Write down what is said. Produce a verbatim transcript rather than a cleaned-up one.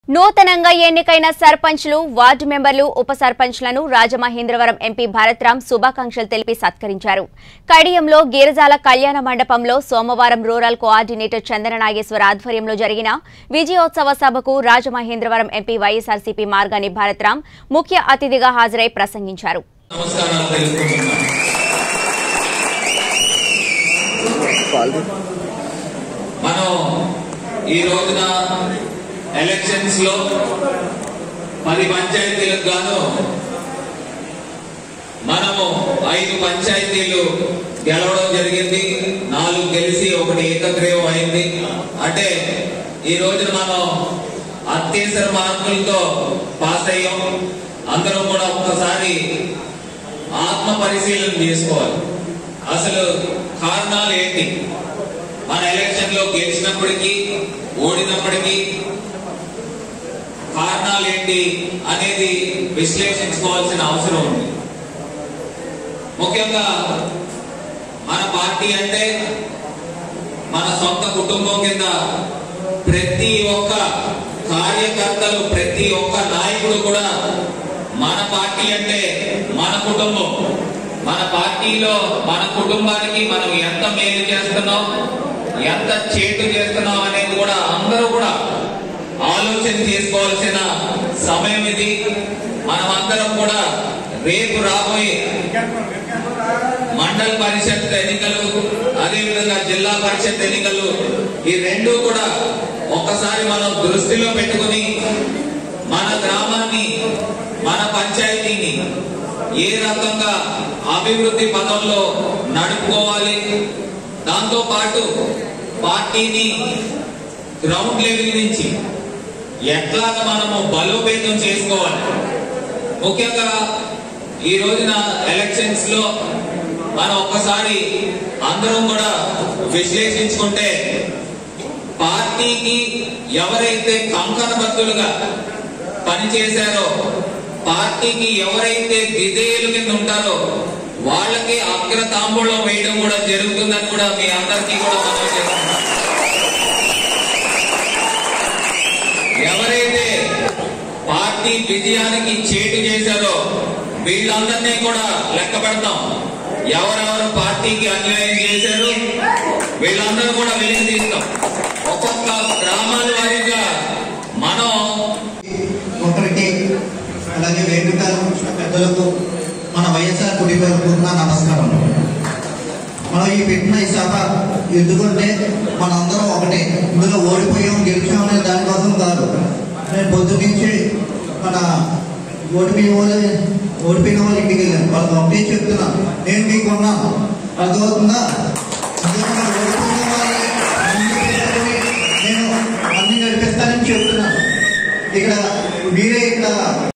నూతనంగా ఎన్నికైన సర్పంచ్లు వార్డు మెంబర్లు ఉప సర్పంచ్లను రాజమహేంద్రవరం ఎంపీ భరత్రామ్ శుభాకాంక్షలు తెలిపి సత్కరించారు. కడియంలో గిరిజాల కళ్యాణ మండపంలో సోమవారం రూరల్ కోఆర్డినేటర్ చందన నాగేశ్వర ఆధ్వర్యంలో జరిగిన విజయోత్సవ సభకు రాజమహేంద్రవరం ఎంపీ వైఎస్ఆర్సీపీ మార్గాని భరత్రామ్ ముఖ్య అతిథిగా హాజరై ప్రసంగించారు. ఎలక్షన్స్ లో పది పంచాయతీలకు గాను మనము ఐదు పంచాయతీలు గెలవడం జరిగింది. నాలుగు గెలిచి ఒకటి ఏకగ్రీవం అయింది. అంటే ఈ రోజున మనం అత్యవసర మార్కులతో పాస్ అయ్యాం. అందరూ కూడా ఒక్కసారి ఆత్మ పరిశీలన చేసుకోవాలి. అసలు కారణాలు ఏంటి? మన ఎలక్షన్ లో గెలిచినప్పటికీ ఓడినప్పటికీ కారణాలు ఏంటి అనేది విశ్లేషించుకోవాల్సిన అవసరం ఉంది. ముఖ్యంగా మన పార్టీ అంటే మన సొంత కుటుంబం కింద ప్రతి ఒక్క కార్యకర్తలు ప్రతి ఒక్క నాయకుడు కూడా మన పార్టీ అంటే మన కుటుంబం. మన పార్టీలో మన కుటుంబానికి మనం ఎంత మేలు చేస్తున్నాం, ఎంత చేటు చేస్తున్నాం అనేది కూడా అందరూ కూడా ఆలోచన చేసుకోవాల్సిన సమయం ఇది. మనం అందరం కూడా రేపు రాబోయే మండల పరిషత్ ఎన్నికలు, అదేవిధంగా జిల్లా పరిషత్ ఎన్నికలు, ఈ రెండు కూడా ఒక్కసారి మనం దృష్టిలో పెట్టుకుని మన గ్రామాన్ని మన పంచాయతీని ఏ రకంగా అభివృద్ధి పదంలో నడుపుకోవాలి, దాంతో పాటు పార్టీని గ్రౌండ్ లెవెల్ నుంచి ఎట్లాగా మనము బలోపేతం చేసుకోవాలి. ముఖ్యంగా ఈ రోజున ఎలక్షన్స్ లో మనం ఒక్కసారి అందరం కూడా విశ్లేషించుకుంటే పార్టీకి ఎవరైతే కంకణబద్ధులుగా పనిచేశారో, పార్టీకి ఎవరైతే విధేయులు కింద ఉంటారో వాళ్ళకి అగ్ర తాంబూలం వేయడం కూడా జరుగుతుందని కూడా మీ అందరికీ కూడా మనం చేస్తున్నాం. ఎవరైతే పార్టీ విజయానికి చేటు చేశారో వీళ్ళందరినీ కూడా లెక్క పెడతాం. ఎవరెవరు పార్టీకి అన్యాయం చేశారు వీళ్ళందరూ కూడా వెలికి తీస్తాం. ఒక్కొక్క గ్రామాల వారీగా మనం ఒకరికి అలాగే వేదిక పెద్దలకు మన వైఎస్ఆర్ కుటుంబాలకు నమస్కారం. మనం ఈ పెట్టిన ఈ సభ ఎందుకంటే మనందరం ఒకటే. ఇందులో ఓడిపోయాం గెలిచాం అనే దానికోసం కాదు. నేను పొద్దు నుంచి మన ఓడిపోయిన వాళ్ళు ఓడిపోయిన వాళ్ళు ఇంటికి వెళ్ళాను. వాళ్ళకి ఒకటే చెప్తున్నా, నేను మీకు ఉన్నాను, అర్థమవుతుందా? ఓడిపోయిన వాళ్ళు నేను అన్ని నడిపిస్తానని చెప్తున్నాను. ఇక్కడ మీరే